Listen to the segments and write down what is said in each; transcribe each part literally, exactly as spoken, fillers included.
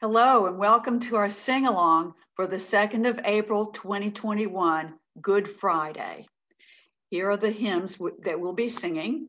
Hello and welcome to our sing-along for the second of April twenty twenty-one, Good Friday. Here are the hymns that we'll be singing.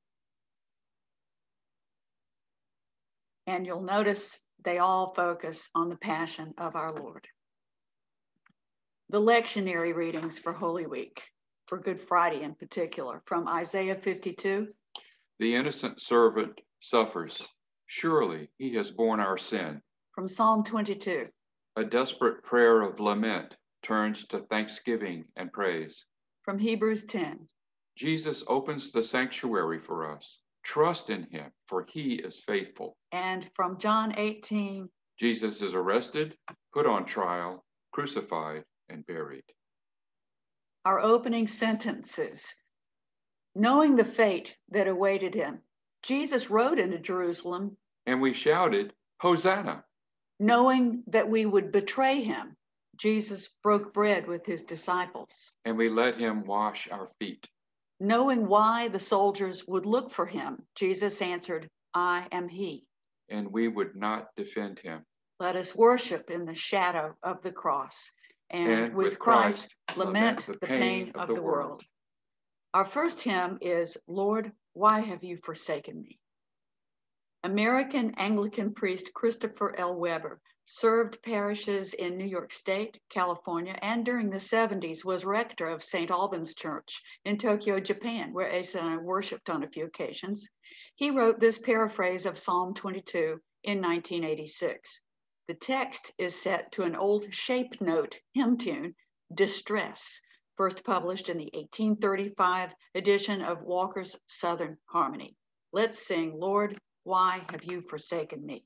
And you'll notice they all focus on the Passion of our Lord. The lectionary readings for Holy Week, for Good Friday in particular, from Isaiah fifty-two. The innocent servant suffers. Surely he has borne our sin. From Psalm twenty-two. A desperate prayer of lament turns to thanksgiving and praise. From Hebrews ten. Jesus opens the sanctuary for us. Trust in him, for he is faithful. And from John eighteen. Jesus is arrested, put on trial, crucified, and buried. Our opening sentences. Knowing the fate that awaited him, Jesus rode into Jerusalem. And we shouted, Hosanna! Knowing that we would betray him, Jesus broke bread with his disciples. And we let him wash our feet. Knowing why the soldiers would look for him, Jesus answered, I am he. And we would not defend him. Let us worship in the shadow of the cross, and, and with, with Christ, Christ lament the, the pain, pain of, of the, the world. world. Our first hymn is, Lord, Why Have You Forsaken Me? American Anglican priest Christopher L. Weber served parishes in New York State, California, and during the seventies was rector of Saint Albans Church in Tokyo, Japan, where Asa and I worshiped on a few occasions. He wrote this paraphrase of Psalm twenty-two in nineteen eighty-six. The text is set to an old shape note hymn tune, Distress, first published in the eighteen thirty-five edition of Walker's Southern Harmony. Let's sing, Lord, Why Have You Forsaken Me?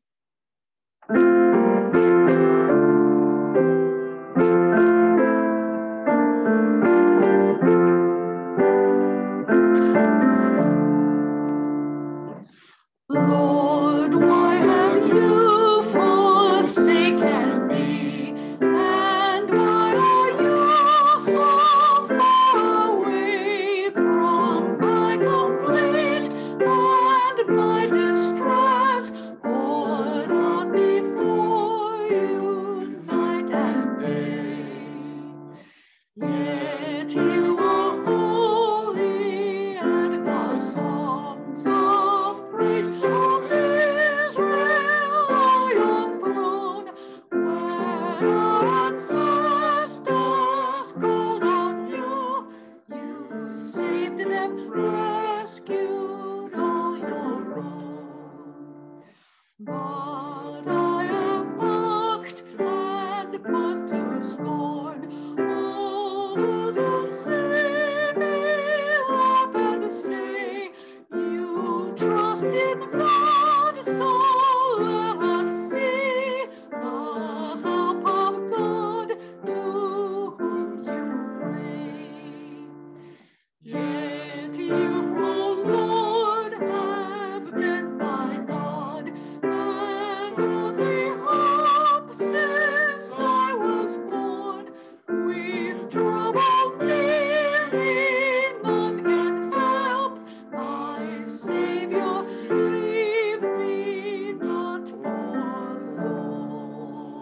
Lord, why have you forsaken me? And why are you so far away from my complaint and my distress? Poured on me for you night and day. Yet you are holy, and the songs of praise of Israel are your throne. When our ancestors called on you, you saved them, rescued all your own. But I am mocked and put to scorn. All those who see me laugh and say, you trust in God, so let us see the help of God to whom you pray. Yet you, O Lord, have been my God, and only hope since I was born. With trouble near me, none can help. My Savior, leave me not forlorn.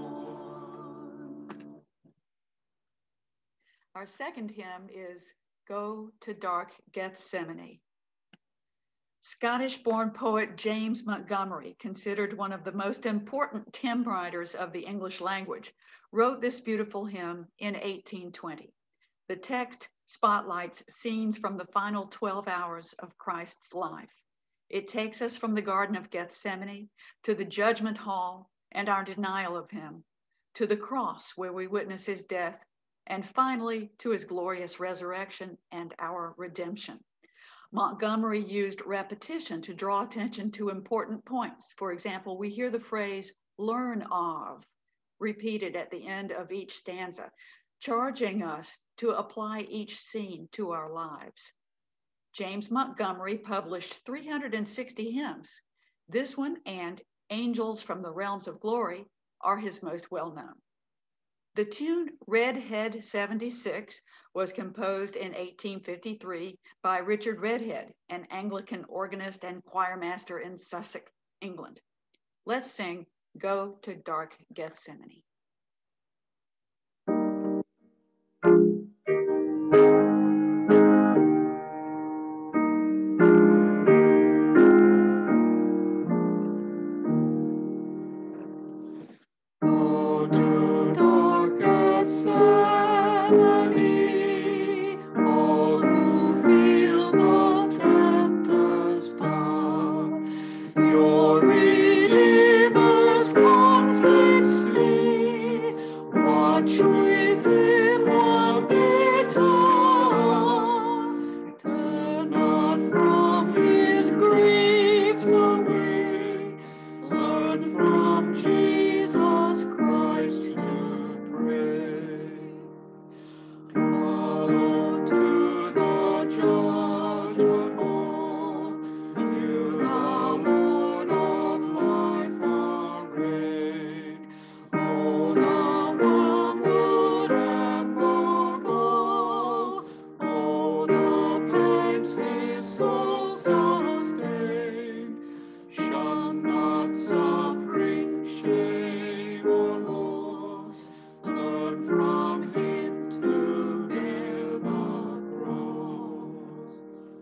Our second hymn is Go to Dark Gethsemane. Scottish-born poet James Montgomery, considered one of the most important hymn writers of the English language, wrote this beautiful hymn in eighteen twenty. The text spotlights scenes from the final twelve hours of Christ's life. It takes us from the Garden of Gethsemane to the judgment hall and our denial of him, to the cross where we witness his death, and finally to his glorious resurrection and our redemption. Montgomery used repetition to draw attention to important points. For example, we hear the phrase learn of repeated at the end of each stanza, charging us to apply each scene to our lives. James Montgomery published three hundred sixty hymns. This one and Angels from the Realms of Glory are his most well-known. The tune REDHEAD seventy-six was composed in eighteen fifty-three by Richard REDHEAD, an Anglican organist and choir master in Sussex, England. Let's sing Go to Dark Gethsemane. Go to dark Gethsemane, all who feel the tempter's power. Your Redeemer's conflict see, watch with him one bitter hour. Turn not from his griefs away, learn from Jesus Christ to pray. Follow to the judgment hall, you the Lord of life arrayed. Oh, the wormwood and the gall, oh, the pangs his soul sustained. Shun not suffering, shame, or loss. Learn from him to bear the cross.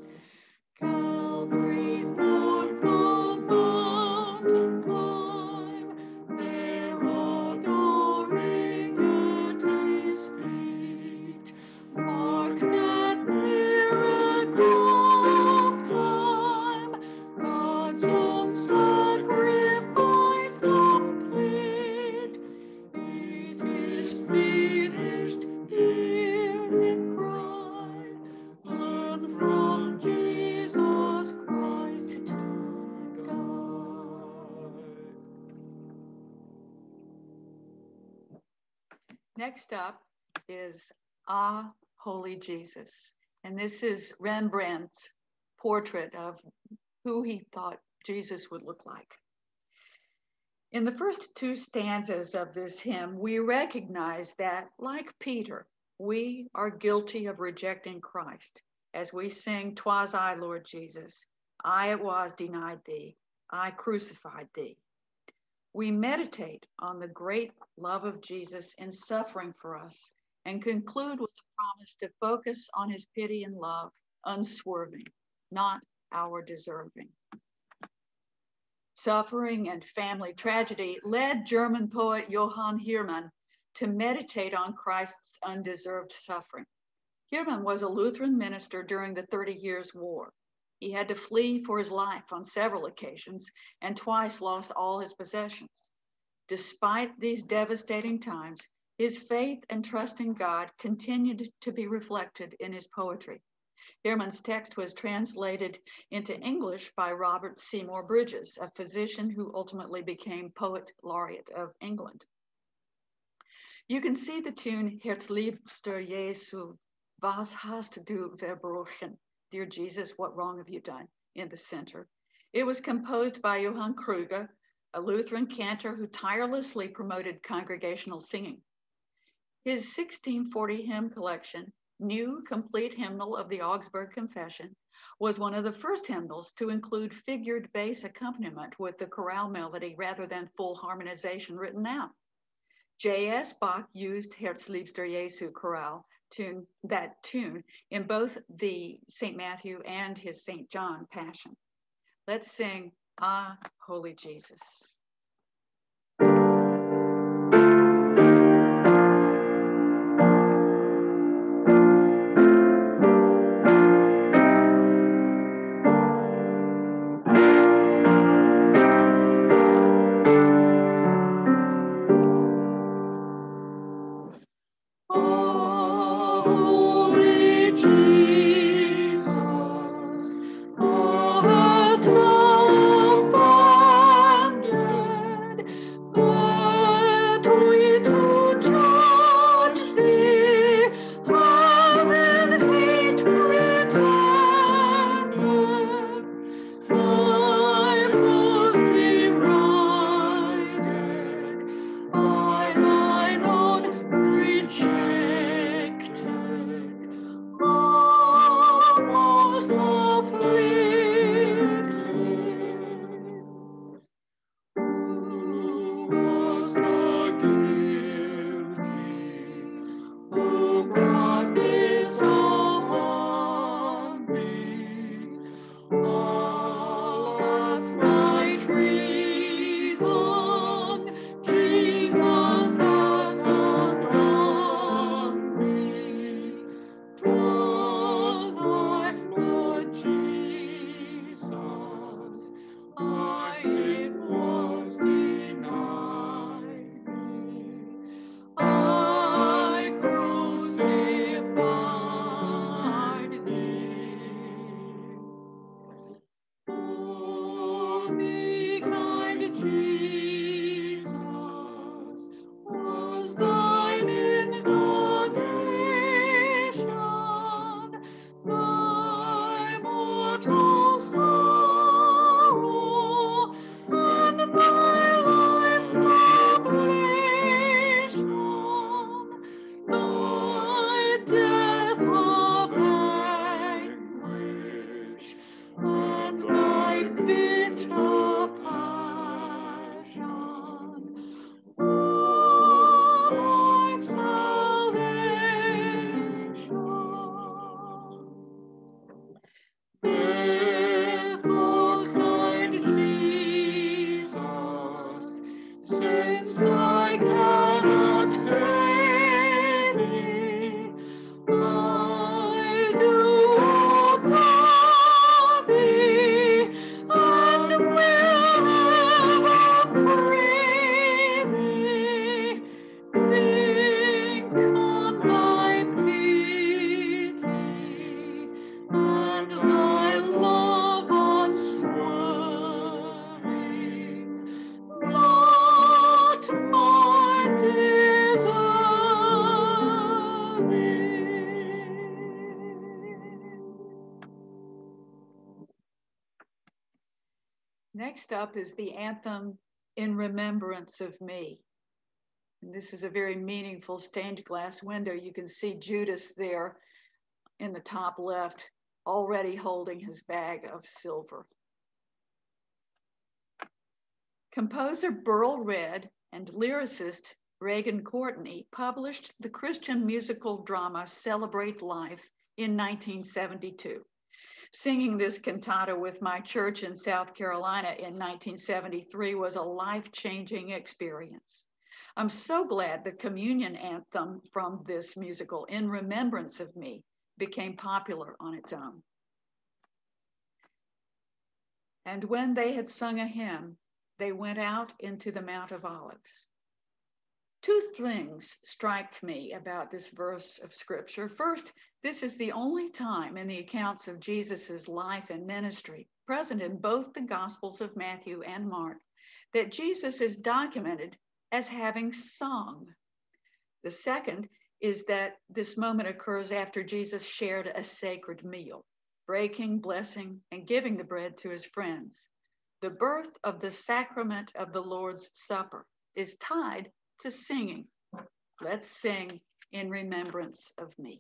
Calvary's mournful mountain climb, there adoring at his feet. Mark that miracle of time, God's own sacrifice complete. It is finished, hear him cry. Learn from Jesus Christ to die. Next up is Ah, Holy Jesus. And this is Rembrandt's portrait of who he thought Jesus would look like. In the first two stanzas of this hymn, we recognize that, like Peter, we are guilty of rejecting Christ as we sing, "'Twas I, Lord Jesus, I it was denied thee, I crucified thee." We meditate on the great love of Jesus in suffering for us and conclude with the promise to focus on his pity and love, unswerving, not our deserving. Suffering and family tragedy led German poet Johann Hermann to meditate on Christ's undeserved suffering. Hermann was a Lutheran minister during the Thirty Years' War. He had to flee for his life on several occasions and twice lost all his possessions. Despite these devastating times, his faith and trust in God continued to be reflected in his poetry. Hermann's text was translated into English by Robert Seymour Bridges, a physician who ultimately became Poet Laureate of England. You can see the tune "HERZLIEBSTER JESU, was hast du verbrochen?" Dear Jesus, what wrong have you done? In the center. It was composed by Johann Krüger, a Lutheran cantor who tirelessly promoted congregational singing. His sixteen forty hymn collection, New Complete Hymnal of the Augsburg Confession, was one of the first hymnals to include figured bass accompaniment with the chorale melody rather than full harmonization written out. J S Bach used "HERZLIEBSTER JESU" chorale tune, that tune in both the Saint Matthew and his Saint John Passion. Let's sing Ah, Holy Jesus. Jesus, oh, hast thou offended Next up is the anthem, In Remembrance of Me. And this is a very meaningful stained glass window. You can see Judas there in the top left, already holding his bag of silver. Composer Burl Red and lyricist Reagan Courtney published the Christian musical drama Celebrate Life in nineteen seventy-two. Singing this cantata with my church in South Carolina in nineteen seventy-three was a life-changing experience. I'm so glad the communion anthem from this musical, In Remembrance of Me, became popular on its own. And when they had sung a hymn, they went out into the Mount of Olives. Two things strike me about this verse of scripture. First, this is the only time in the accounts of Jesus's life and ministry, present in both the Gospels of Matthew and Mark, that Jesus is documented as having sung. The second is that this moment occurs after Jesus shared a sacred meal, breaking, blessing, and giving the bread to his friends. The birth of the sacrament of the Lord's Supper is tied to singing. Let's sing In Remembrance of Me.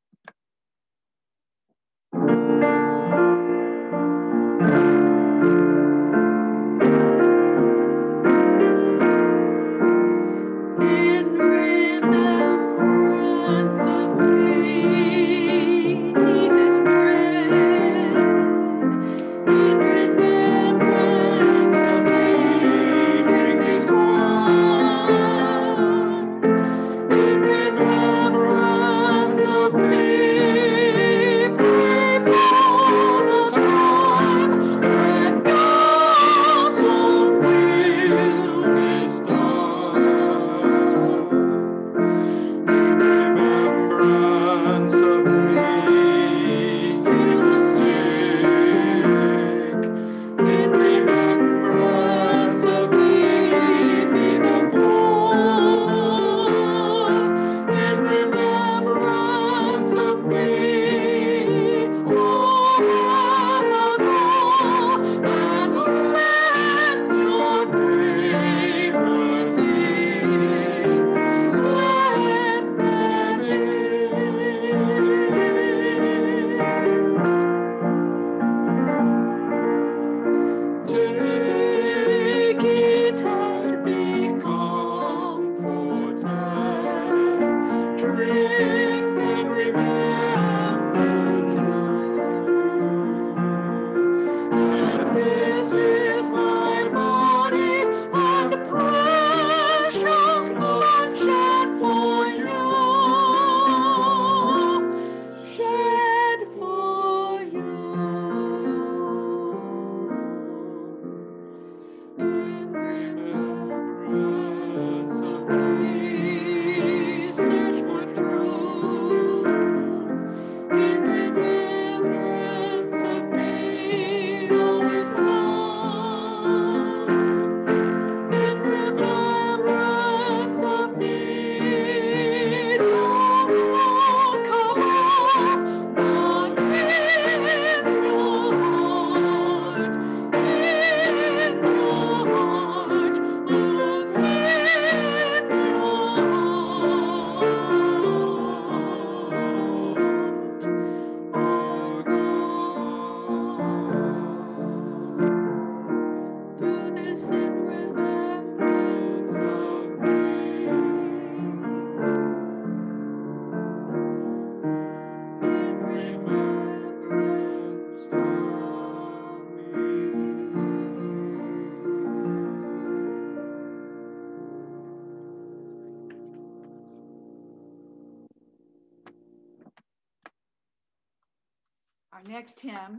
Our next hymn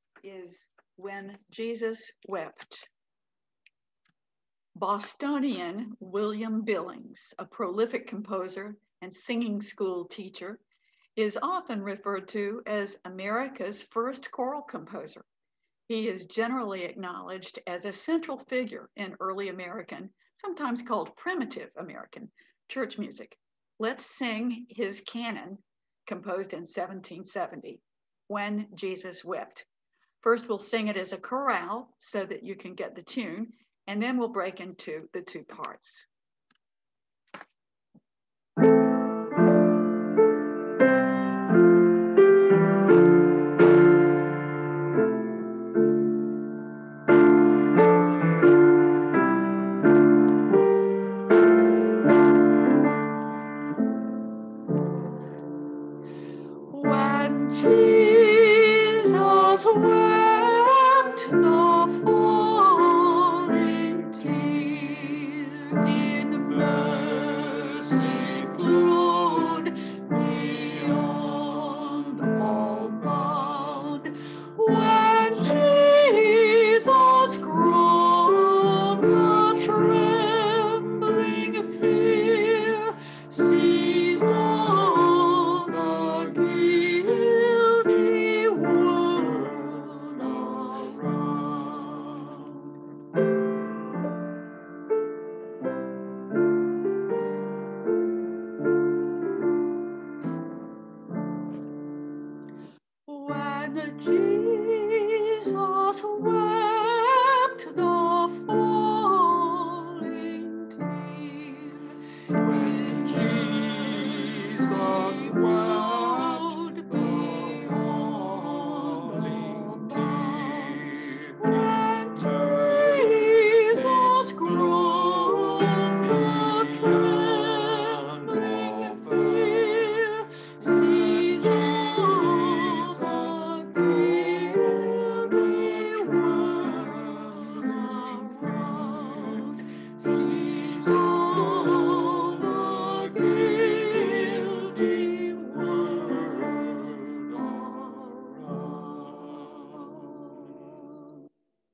is When Jesus Wept. Bostonian William Billings, a prolific composer and singing school teacher, is often referred to as America's first choral composer. He is generally acknowledged as a central figure in early American, sometimes called primitive American, church music. Let's sing his canon, composed in seventeen seventy, When Jesus Wept. First, we'll sing it as a chorale so that you can get the tune, and then we'll break into the two parts. When Jesus wept the falling tear, in mercy flowed beyond all bound. When Jesus groaned the trembling fear, seized all the guilty world around. When Jesus wept the falling tear, when Jesus wept the falling tear, when Jesus groaned the trembling fear, seized all the guilty world around, seized all the guilty world around.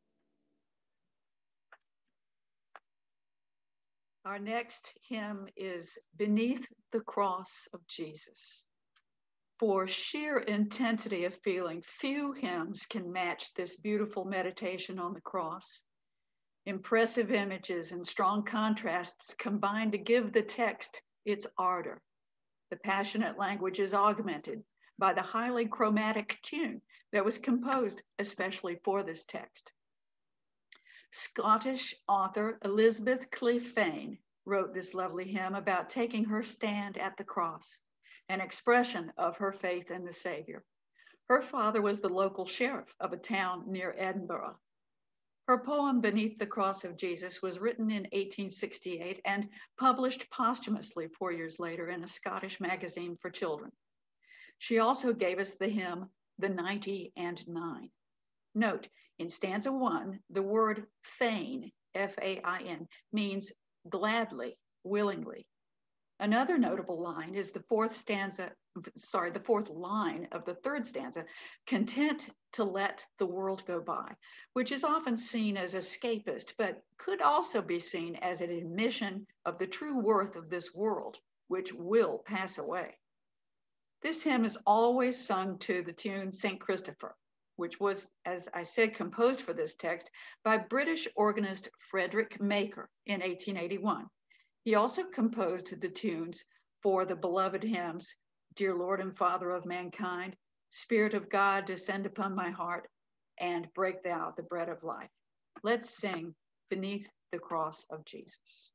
Our next hymn is Beneath the Cross of Jesus. For sheer intensity of feeling, few hymns can match this beautiful meditation on the cross. Impressive images and strong contrasts combine to give the text its ardor. The passionate language is augmented by the highly chromatic tune that was composed especially for this text. Scottish author Elizabeth Clephane wrote this lovely hymn about taking her stand at the cross, an expression of her faith in the Savior. Her father was the local sheriff of a town near Edinburgh. Her poem, Beneath the Cross of Jesus, was written in eighteen sixty-eight and published posthumously four years later in a Scottish magazine for children. She also gave us the hymn, The Ninety and Nine. Note, in stanza one, the word fain, F A I N, means gladly, willingly. Another notable line is the fourth stanza, sorry, the fourth line of the third stanza, content to let the world go by, which is often seen as escapist, but could also be seen as an admission of the true worth of this world, which will pass away. This hymn is always sung to the tune Saint Christopher, which was, as I said, composed for this text by British organist Frederick Maker in eighteen eighty-one. He also composed the tunes for the beloved hymns, Dear Lord and Father of Mankind, Spirit of God, Descend Upon My Heart, and Break Thou the Bread of Life. Let's sing Beneath the Cross of Jesus.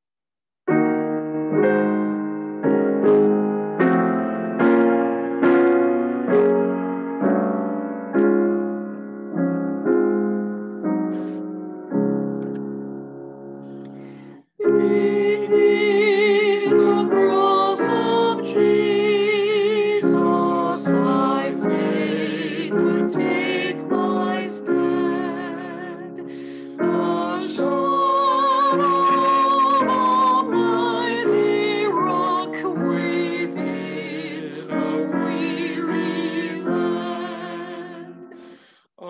Beneath the cross of Jesus, I fain would take my stand. The shadow of Almighty Rock within a weary land, a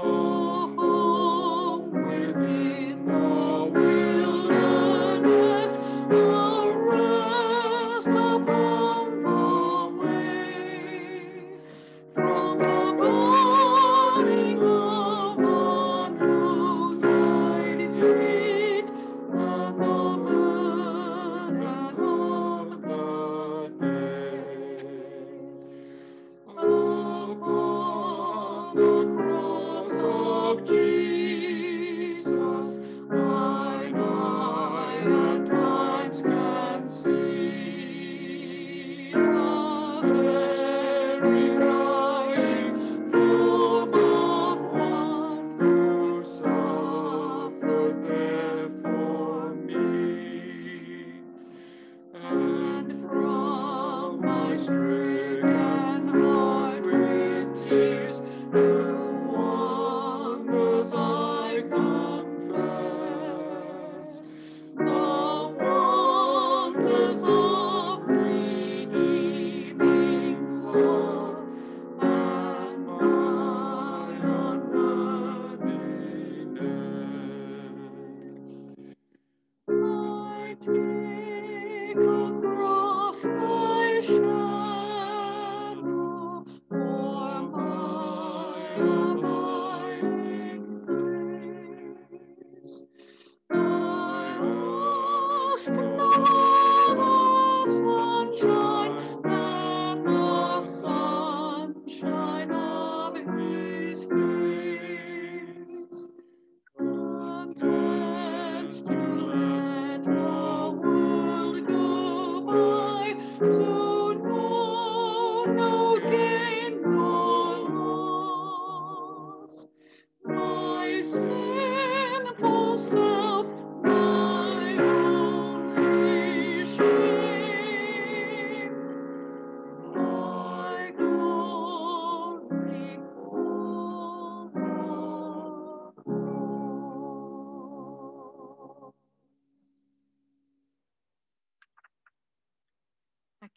home within the wilderness, a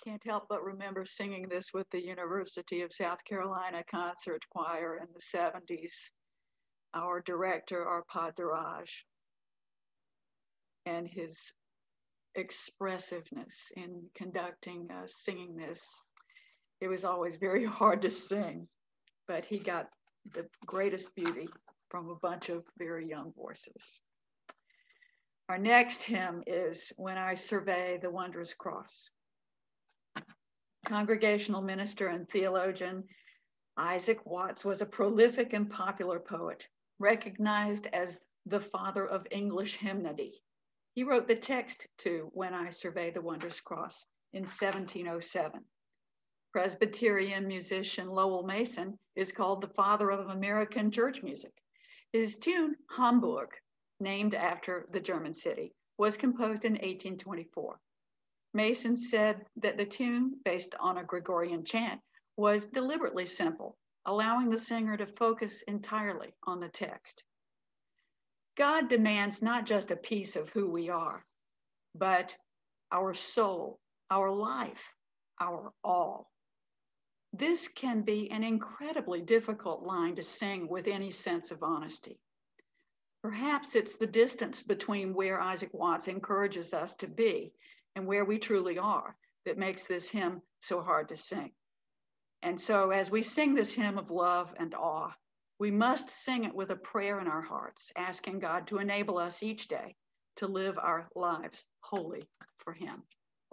Can't help but remember singing this with the University of South Carolina concert choir in the seventies. Our director, our Padre Raj, and his expressiveness in conducting us, singing this. It was always very hard to sing, but he got the greatest beauty from a bunch of very young voices. Our next hymn is When I Survey the Wondrous Cross. Congregational minister and theologian Isaac Watts was a prolific and popular poet, recognized as the father of English hymnody. He wrote the text to When I Survey the Wondrous Cross in seventeen oh seven. Presbyterian musician Lowell Mason is called the father of American church music. His tune, Hamburg, named after the German city, was composed in eighteen twenty-four. Mason said that the tune, based on a Gregorian chant, was deliberately simple, allowing the singer to focus entirely on the text. God demands not just a piece of who we are, but our soul, our life, our all. This can be an incredibly difficult line to sing with any sense of honesty. Perhaps it's the distance between where Isaac Watts encourages us to be and where we truly are that makes this hymn so hard to sing. And so as we sing this hymn of love and awe, we must sing it with a prayer in our hearts, asking God to enable us each day to live our lives wholly for him.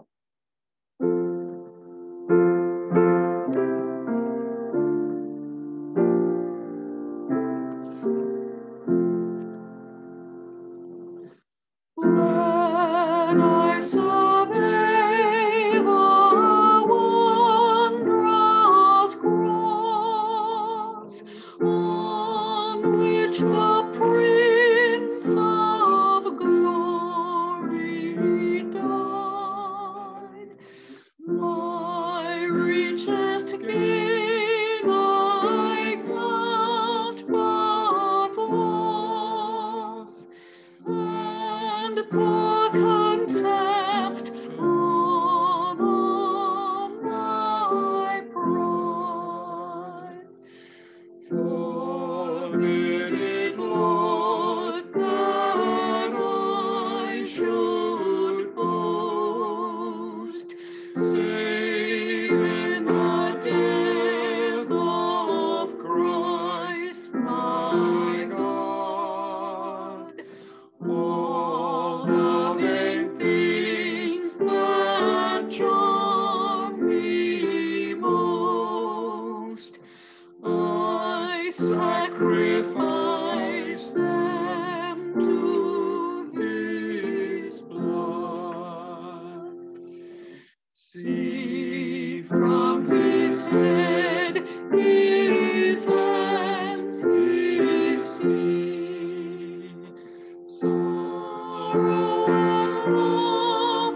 When I survey the wondrous cross on which the Prince of Glory died, my richest gain I count but loss, and pour contempt on all my pride. Forbid it, Lord, that I should boast, save in the death of Christ my God. All the vain things that charm me most, I sacrifice them to his blood. See from his head, his hands, his feet, sorrow and love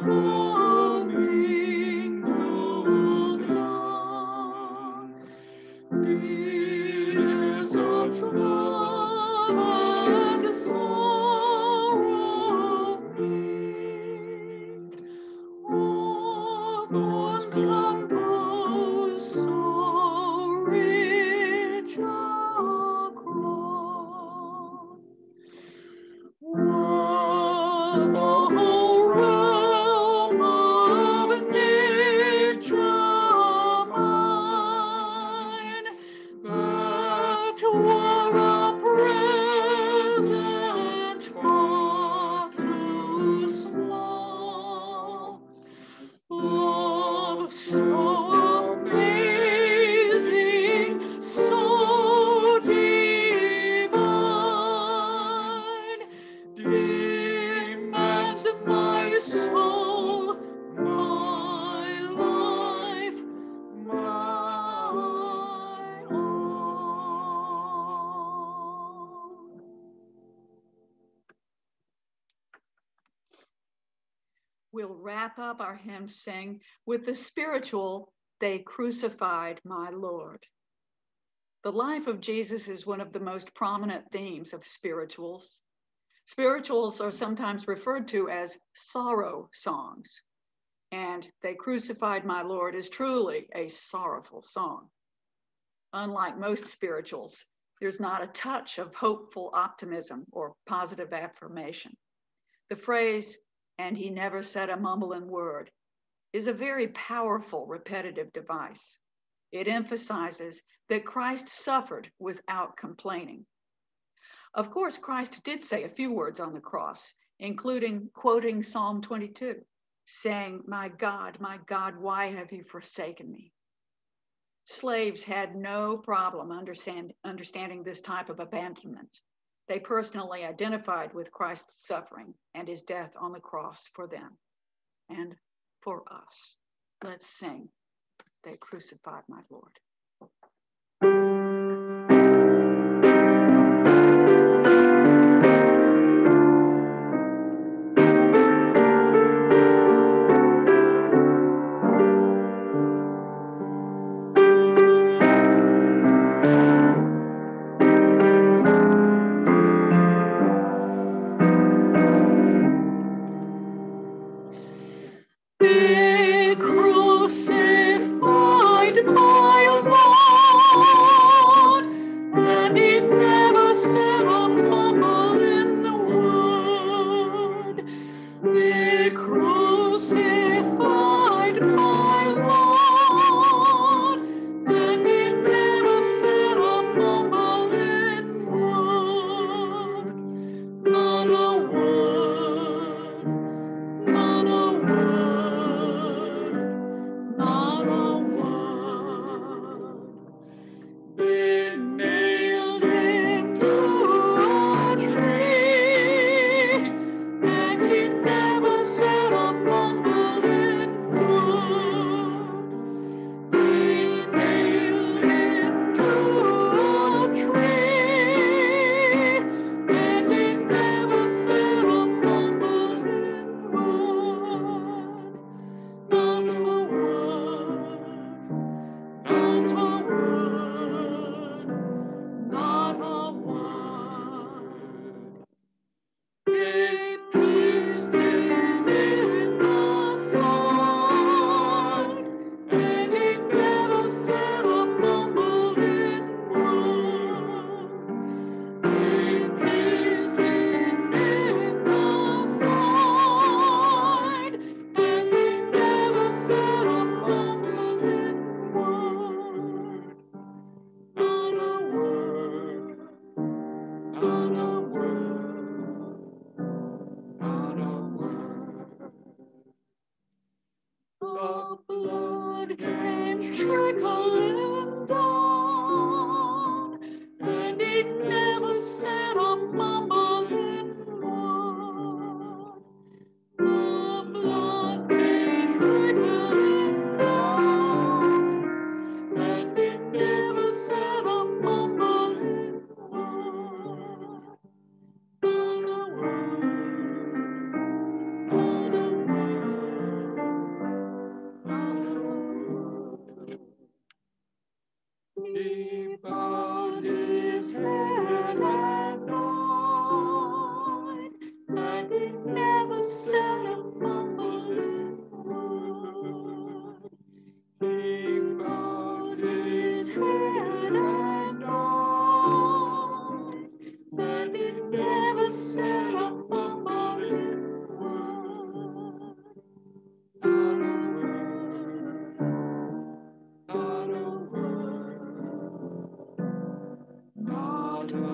mingled down, bitterness of love and sorrow meet, all thorns compose so rich a crown. What the whole realm of nature mine, that were a present far too small. Love so amazing, so divine, demands my soul, my life, my all. We'll wrap up our hymn sing with the spiritual, They Crucified My Lord. The life of Jesus is one of the most prominent themes of spirituals. Spirituals are sometimes referred to as sorrow songs. and "They Crucified My Lord" is truly a sorrowful song. Unlike most spirituals, there's not a touch of hopeful optimism or positive affirmation. The phrase, "and he never said a mumbling word," is a very powerful repetitive device. It emphasizes that Christ suffered without complaining. Of course, Christ did say a few words on the cross, including quoting Psalm twenty-two, saying, "My God, my God, why have you forsaken me?" Slaves had no problem understand, understanding this type of abandonment. They personally identified with Christ's suffering and his death on the cross for them and for us. Let's sing, "They Crucified My Lord." They crucified my Lord, and he never said a mumbling word. They crucified my Lord, and he never said a mumbling word. Not a word, not a word, not a word. They nailed him to a tree, and he never said a mumbling word. They nailed him to a tree, and he never said a mumbling word. Not a word, not a word, not a word. They pierced him in the side, and he never said a mumbling word. They pierced him in the side, and he never said a mumbling word. Not a word, not a word, not a word. The blood came trickling down, and he never said a mumbling word. The blood came trickling down, and he never said a mumbling word. Not a word, not a word, not a word. He bowed his head and died, and he never said a mumbling word. He bowed his head and died, and he never said a mumbling word. Not a word, not a word, not a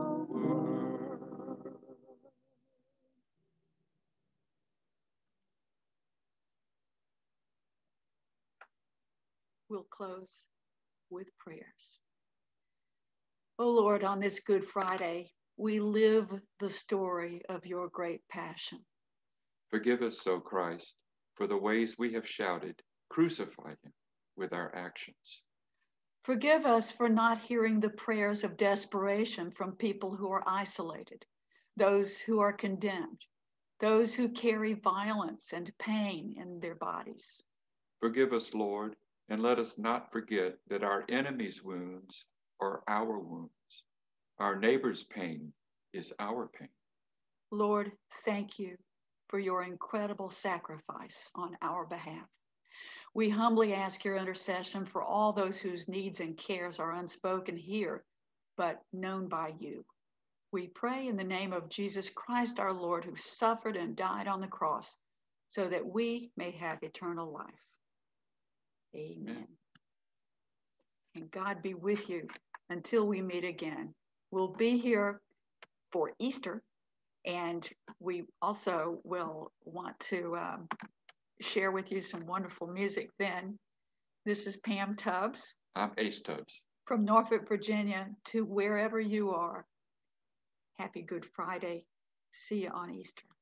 word. We'll close with prayers. Oh Lord, on this Good Friday, we live the story of your great passion. Forgive us, O Christ, for the ways we have shouted, "Crucify him," with our actions. Forgive us for not hearing the prayers of desperation from people who are isolated, those who are condemned, those who carry violence and pain in their bodies. Forgive us, Lord, and let us not forget that our enemies' wounds are our wounds. Our neighbor's pain is our pain. Lord, thank you for your incredible sacrifice on our behalf. We humbly ask your intercession for all those whose needs and cares are unspoken here, but known by you. We pray in the name of Jesus Christ our Lord, who suffered and died on the cross so that we may have eternal life. Amen. Amen. And God be with you until we meet again. We'll be here for Easter, and we also will want to um, share with you some wonderful music then. This is Pam Tubbs. I'm Ace Tubbs. From Norfolk, Virginia, to wherever you are. Happy Good Friday. See you on Easter.